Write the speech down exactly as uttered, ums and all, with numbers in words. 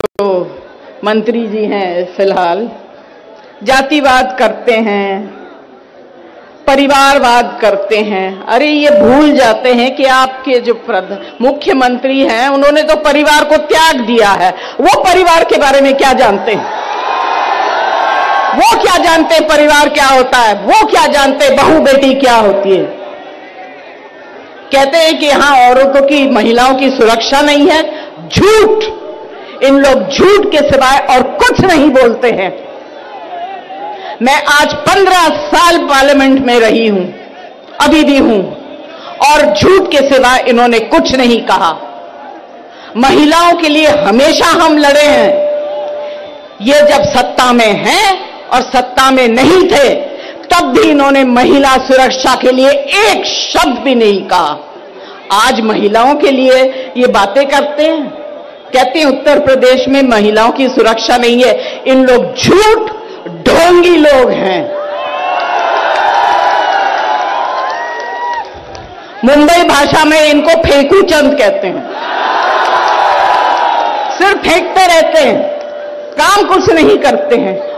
जो मंत्री जी हैं फिलहाल जातिवाद करते हैं, परिवारवाद करते हैं। अरे ये भूल जाते हैं कि आपके जो मुख्यमंत्री हैं उन्होंने तो परिवार को त्याग दिया है। वो परिवार के बारे में क्या जानते हैं? वो क्या जानते हैं परिवार क्या होता है? वो क्या जानते हैं बहू बेटी क्या होती है? कहते हैं कि यहां औरतों की, महिलाओं की सुरक्षा नहीं है। झूठ! इन लोग झूठ के सिवाय और कुछ नहीं बोलते हैं। मैं आज पंद्रह साल पार्लियामेंट में रही हूं, अभी भी हूं, और झूठ के सिवाय इन्होंने कुछ नहीं कहा। महिलाओं के लिए हमेशा हम लड़े हैं। ये जब सत्ता में हैं और सत्ता में नहीं थे तब भी इन्होंने महिला सुरक्षा के लिए एक शब्द भी नहीं कहा। आज महिलाओं के लिए ये बातें करते हैं, कहते हैं उत्तर प्रदेश में महिलाओं की सुरक्षा नहीं है। इन लोग झूठ, ढोंगी लोग हैं। मुंबई भाषा में इनको फेंकू चंद कहते हैं। सिर्फ फेंकते रहते हैं, काम कुछ नहीं करते हैं।